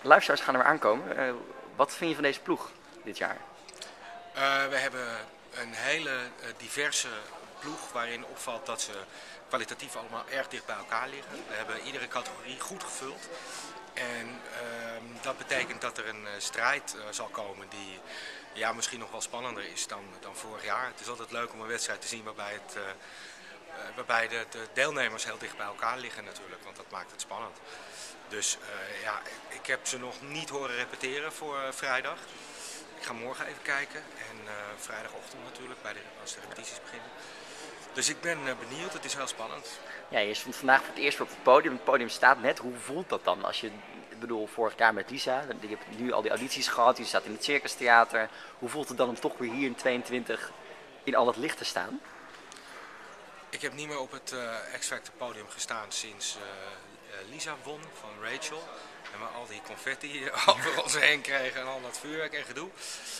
Luisteraars gaan er weer aankomen. Wat vind je van deze ploeg dit jaar? We hebben een hele diverse ploeg waarin opvalt dat ze kwalitatief allemaal erg dicht bij elkaar liggen. We hebben iedere categorie goed gevuld. En dat betekent dat er een strijd zal komen die misschien nog wel spannender is dan vorig jaar. Het is altijd leuk om een wedstrijd te zien waarbij de deelnemers heel dicht bij elkaar liggen natuurlijk, want dat maakt het spannend. Dus ik heb ze nog niet horen repeteren voor vrijdag. Ik ga morgen even kijken en vrijdagochtend natuurlijk als de repetities beginnen. Dus ik ben benieuwd, het is heel spannend. Ja, je stond vandaag voor het eerst op het podium. Het podium staat net. Hoe voelt dat dan? Ik bedoel, vorig jaar met Lisa, je hebt nu al die audities gehad, je staat in het Circus Theater. Hoe voelt het dan om toch weer hier in 22 in al het licht te staan? Ik heb niet meer op het X-Factor podium gestaan sinds Lisa won van Rachel. En we al die confetti over ons heen kregen en al dat vuurwerk en gedoe.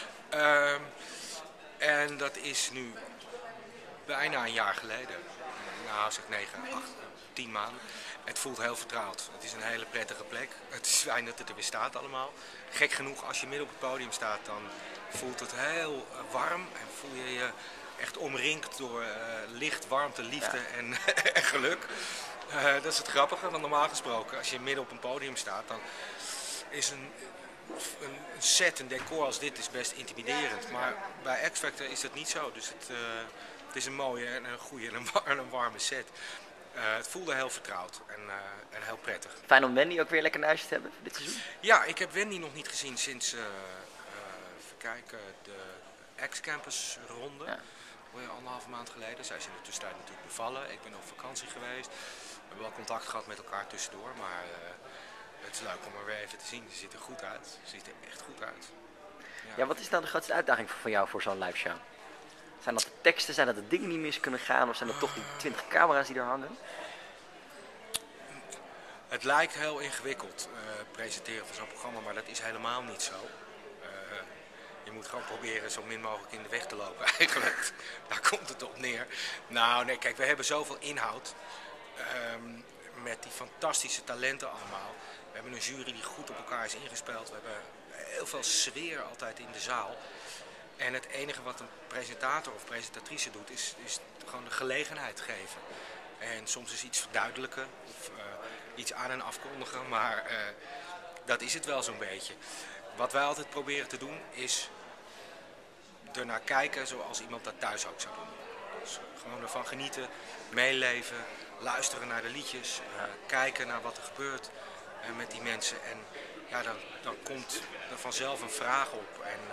En dat is nu bijna een jaar geleden. Nou, zeg 9, 8, 10 maanden. Het voelt heel vertrouwd. Het is een hele prettige plek. Het is fijn dat het er weer staat allemaal. Gek genoeg, als je midden op het podium staat, dan voelt het heel warm. En voel je je echt omringd door licht, warmte, liefde en geluk. Dat is het grappige, want normaal gesproken, als je midden op een podium staat, dan is een set, een decor als dit is best intimiderend. Maar bij X Factor is dat niet zo. Dus het is een mooie en een goede en een warme set. Het voelde heel vertrouwd en heel prettig. Fijn om Wendy ook weer lekker naar huis te hebben dit seizoen? Ja, ik heb Wendy nog niet gezien sinds even kijken, de X-Campus ronde. Ja. 1,5 maand geleden. Zij is in de tussentijd natuurlijk bevallen. Ik ben op vakantie geweest. We hebben wel contact gehad met elkaar tussendoor. Maar het is leuk om haar weer even te zien. Ze ziet er goed uit. Ze ziet er echt goed uit. Ja, wat is nou de grootste uitdaging voor jou voor zo'n live show? Zijn dat de teksten? Zijn dat de dingen die mis kunnen gaan? Of zijn dat toch die 20 camera's die er hangen? Het lijkt heel ingewikkeld presenteren van zo'n programma. Maar dat is helemaal niet zo. Je moet gewoon proberen zo min mogelijk in de weg te lopen eigenlijk. Daar komt het op neer. Nou nee, kijk, we hebben zoveel inhoud. Met die fantastische talenten allemaal. We hebben een jury die goed op elkaar is ingespeeld. We hebben heel veel sfeer altijd in de zaal. En het enige wat een presentator of presentatrice doet is gewoon de gelegenheid geven. En soms is iets verduidelijken of iets aan en afkondigen. Maar dat is het wel zo'n beetje. Wat wij altijd proberen te doen is ernaar kijken zoals iemand dat thuis ook zou doen. Dus gewoon ervan genieten, meeleven, luisteren naar de liedjes, kijken naar wat er gebeurt met die mensen. En ja, dan komt er vanzelf een vraag op. En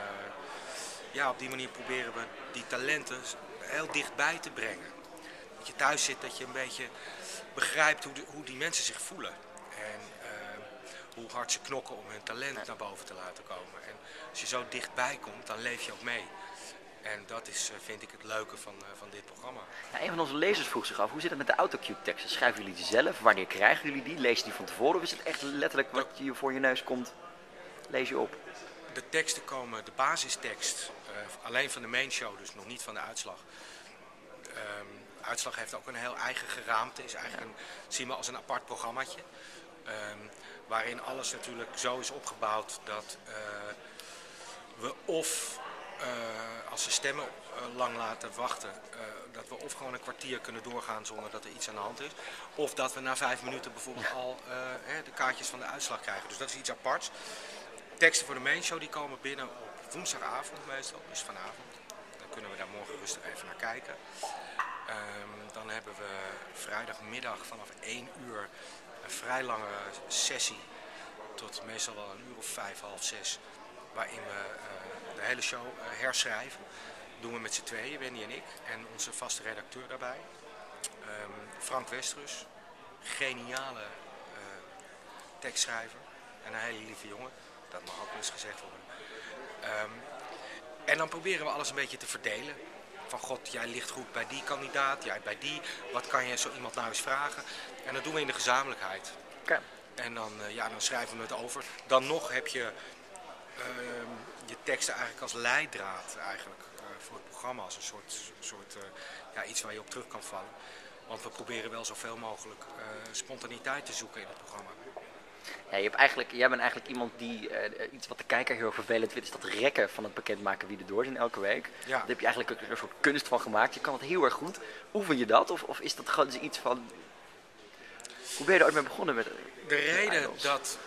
op die manier proberen we die talenten heel dichtbij te brengen. Dat je thuis zit, dat je een beetje begrijpt hoe die mensen zich voelen. En hoe hard ze knokken om hun talent naar boven te laten komen. En als je zo dichtbij komt, dan leef je ook mee. En dat is, vind ik, het leuke van dit programma. Ja, een van onze lezers vroeg zich af, hoe zit het met de autocue teksten? Schrijven jullie die zelf? Wanneer krijgen jullie die? Lees je die van tevoren? Of is het echt letterlijk wat je voor je neus komt, lees je op? De teksten komen, de basistekst, alleen van de main show, dus nog niet van de uitslag. Uitslag heeft ook een heel eigen geraamte, is eigenlijk zien we als een apart programmaatje. Waarin alles natuurlijk zo is opgebouwd dat we of als ze stemmen lang laten wachten, dat we of gewoon een kwartier kunnen doorgaan zonder dat er iets aan de hand is. Of dat we na 5 minuten bijvoorbeeld al de kaartjes van de uitslag krijgen. Dus dat is iets aparts. Teksten voor de main show die komen binnen op woensdagavond meestal, dus vanavond. Dan kunnen we daar morgen rustig even naar kijken. Dan hebben we vrijdagmiddag vanaf 1 uur een vrij lange sessie tot meestal wel een uur of 5, half 6. Waarin we de hele show herschrijven. Dat doen we met z'n tweeën, Wendy en ik. En onze vaste redacteur daarbij. Frank Westrus. Geniale tekstschrijver. En een hele lieve jongen. Dat mag ook eens gezegd worden. En dan proberen we alles een beetje te verdelen. Van god, jij ligt goed bij die kandidaat, jij bij die. Wat kan je zo iemand nou eens vragen? En dat doen we in de gezamenlijkheid. Okay. En dan schrijven we het over. Dan nog heb je je teksten eigenlijk als leidraad eigenlijk, voor het programma. Als een soort iets waar je op terug kan vallen. Want we proberen wel zoveel mogelijk spontaniteit te zoeken in het programma. Ja, jij bent eigenlijk iemand die iets wat de kijker heel vervelend vindt, is dat rekken van het bekendmaken wie er door zijn elke week. Ja. Daar heb je eigenlijk ook een soort kunst van gemaakt. Je kan het heel erg goed. Oefen je dat? Of is dat gewoon iets van... Hoe ben je er ooit mee begonnen met De reden Idols?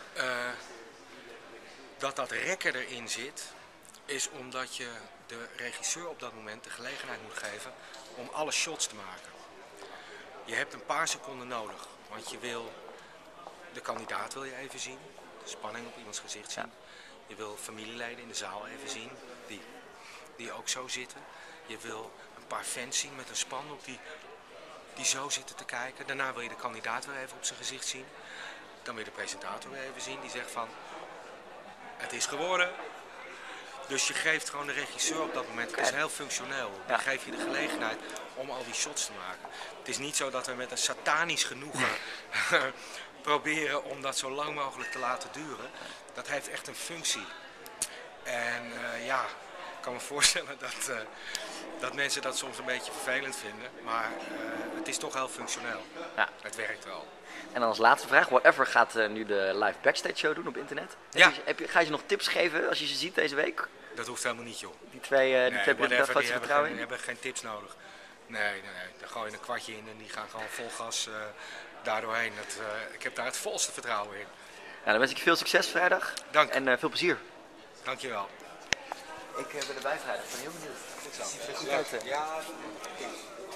dat rekken erin zit, is omdat je de regisseur op dat moment de gelegenheid moet geven om alle shots te maken. Je hebt een paar seconden nodig, want je wil de kandidaat wil je even zien, de spanning op iemands gezicht zien. Ja. Je wil familieleden in de zaal even zien, die ook zo zitten. Je wil een paar fans zien met een spandoek die zo zitten te kijken. Daarna wil je de kandidaat weer even op zijn gezicht zien. Dan wil je de presentator weer even zien, die zegt van, het is geworden. Dus je geeft gewoon de regisseur op dat moment, het is heel functioneel. Dan geef je de gelegenheid om al die shots te maken. Het is niet zo dat we met een satanisch genoegen proberen om dat zo lang mogelijk te laten duren. Dat heeft echt een functie. En ik kan me voorstellen dat mensen dat soms een beetje vervelend vinden. Maar het is toch heel functioneel. Ja. Het werkt wel. En dan als laatste vraag. Whatever gaat nu de live backstage show doen op internet. Ja. Ga je ze nog tips geven als je ze ziet deze week? Dat hoeft helemaal niet, joh. Die twee Whatever, presentaties die vertrouwen in? hebben geen tips nodig. Nee. Daar gooi je een kwartje in en die gaan gewoon vol gas daar doorheen. Ik heb daar het volste vertrouwen in. Nou, dan wens ik je veel succes vrijdag. Dank. En veel plezier. Dankjewel. Ik ben erbij vrijdag. Ik ben heel benieuwd. Goed zo. Ja.